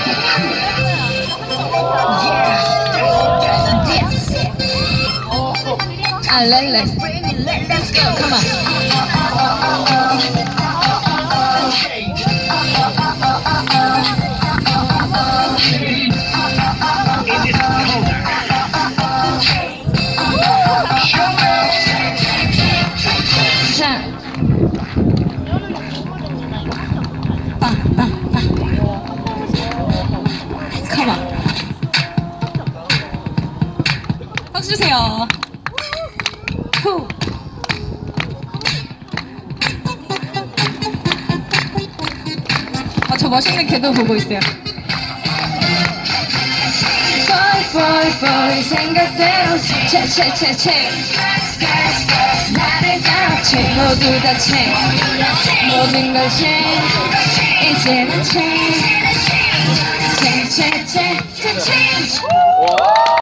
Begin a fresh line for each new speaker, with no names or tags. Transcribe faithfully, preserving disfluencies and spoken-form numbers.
Ah, let, let's, let's go, come on. 자, 아, 아, 아. come on. 박수 주세요. 후. 아, 저 멋있는 개도 보고 있어요. Boy, boy, boy, 생각대로 채, 채, 채, 채. 나를 다 채, 모두 다 채. 모든 걸 채, 이제는 채. 채, 채, 채, 채, 채.